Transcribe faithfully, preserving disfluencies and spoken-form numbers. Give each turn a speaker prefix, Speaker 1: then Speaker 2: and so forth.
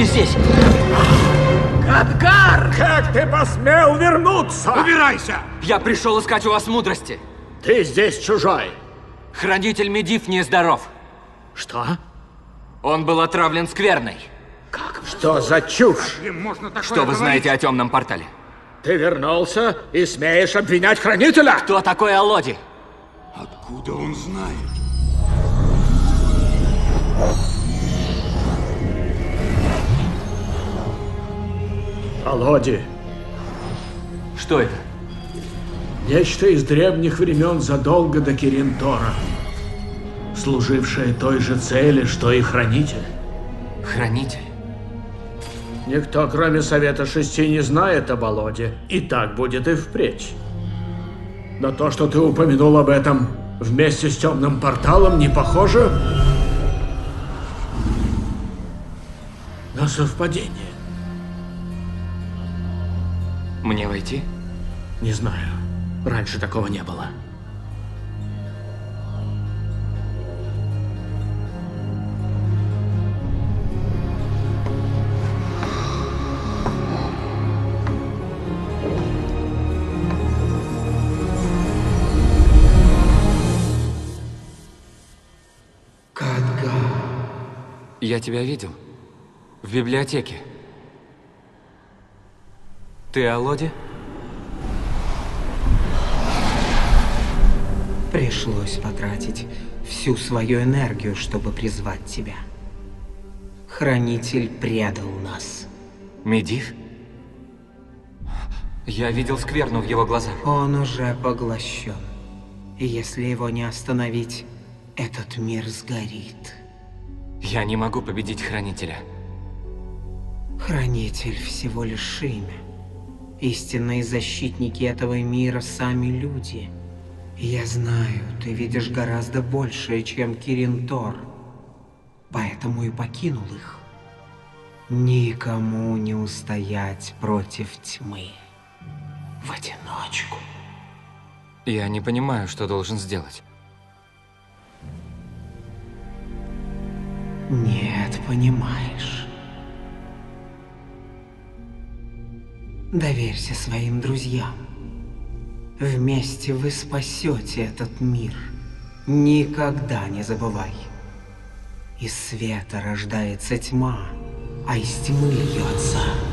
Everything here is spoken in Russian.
Speaker 1: ты здесь?
Speaker 2: Кадгар! Как ты посмел вернуться?
Speaker 3: Убирайся!
Speaker 1: Я пришел искать у вас мудрости.
Speaker 2: Ты здесь чужой.
Speaker 1: Хранитель Медивh нездоров.
Speaker 2: Что?
Speaker 1: Он был отравлен скверной.
Speaker 2: Как? Что за чушь?
Speaker 3: Можно такое
Speaker 1: Что вы
Speaker 3: говорить?
Speaker 1: знаете о темном портале?
Speaker 2: Ты вернулся и смеешь обвинять хранителя?
Speaker 1: Кто такой Алоди?
Speaker 3: Откуда он знает?
Speaker 2: Алоди.
Speaker 1: Что это?
Speaker 2: Нечто из древних времен задолго до Киринтора, служившее той же цели, что и хранитель.
Speaker 1: Хранитель?
Speaker 2: Никто, кроме Совета Шести, не знает об Алоде, и так будет и впредь. Но то, что ты упомянул об этом вместе с темным порталом, не похоже на совпадение.
Speaker 1: Мне войти?
Speaker 2: Не знаю. Раньше такого не было.
Speaker 4: Кадгар.
Speaker 1: Я тебя видел. В библиотеке. Ты Алоди?
Speaker 4: Пришлось потратить всю свою энергию, чтобы призвать тебя. Хранитель предал нас.
Speaker 1: Медивh? Я видел скверну в его глазах.
Speaker 4: Он уже поглощен. И если его не остановить, этот мир сгорит.
Speaker 1: Я не могу победить Хранителя.
Speaker 4: Хранитель всего лишь имя. Истинные защитники этого мира сами люди. Я знаю, ты видишь гораздо большее, чем Киринтор. Поэтому и покинул их. Никому не устоять против тьмы. В одиночку.
Speaker 1: Я не понимаю, что должен сделать.
Speaker 4: Нет, понимаешь. Доверься своим друзьям. Вместе вы спасете этот мир. Никогда не забывай. Из света рождается тьма, а из тьмы льется